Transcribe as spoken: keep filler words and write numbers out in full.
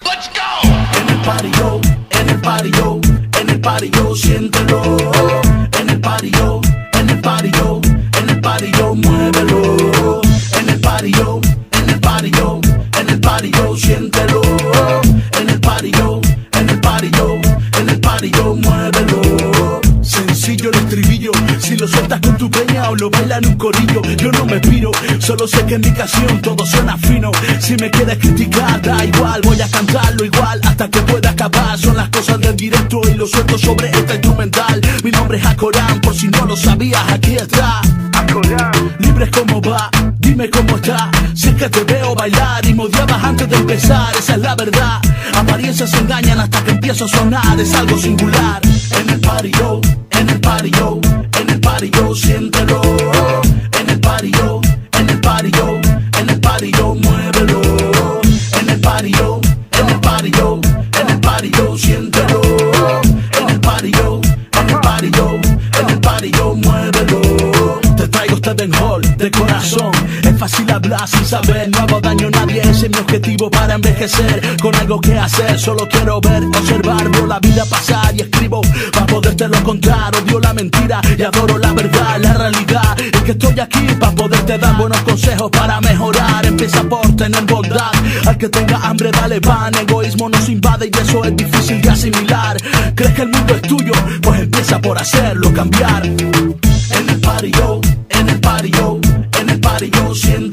Let's go. En el party yo, en el party yo, en el party yo, siéntelo. En el party yo, en el party yo, en el party yo, muévelo. En el party yo, en el party yo, en el party yo, siéntelo. En el party yo, en el party yo, en el party yo, muévelo. Sencillo el estribillo, si lo sueltas con tu peña o lo bailan un corillo. Yo no me piro, solo sé que en mi canción todo suena fino. Si me quieres criticar, da igual, voy a cantarlo igual hasta que pueda acabar. Son las cosas del directo y lo suelto sobre esta instrumental. Mi nombre es Acorán, por si no lo sabías, aquí está Acorán. Libres como va, dime cómo está. Si es que te veo bailar y me odiabas antes de empezar, esa es la verdad. Apariencias engañan hasta que empiezo a sonar, es algo singular. En el party yo, en el party yo, en el party yo, siéntelo. En el party yo, en el party yo, en el party yo, muévelo. En el party yo, en el party yo, en el party yo, siéntelo. En el party yo, en el party yo, en el party yo, muévelo. Te traigo este dancehall de corazón. Es fácil hablar sin saber, no hago daño a nadie. Ese es mi objetivo para envejecer. Con algo que hacer, solo quiero ver, observar, veo la vida pasar y escribo para podértelo contar. Odio la mentira y adoro la verdad. La realidad es que estoy aquí para poderte dar buenos consejos para mejorar. Empieza por tener bondad. Al que tenga hambre dale pan. Egoísmo nos invade y eso es difícil de asimilar. ¿Crees que el mundo es tuyo? Pues empieza por hacerlo cambiar. En el party yo, en el party yo, en el party yo, siento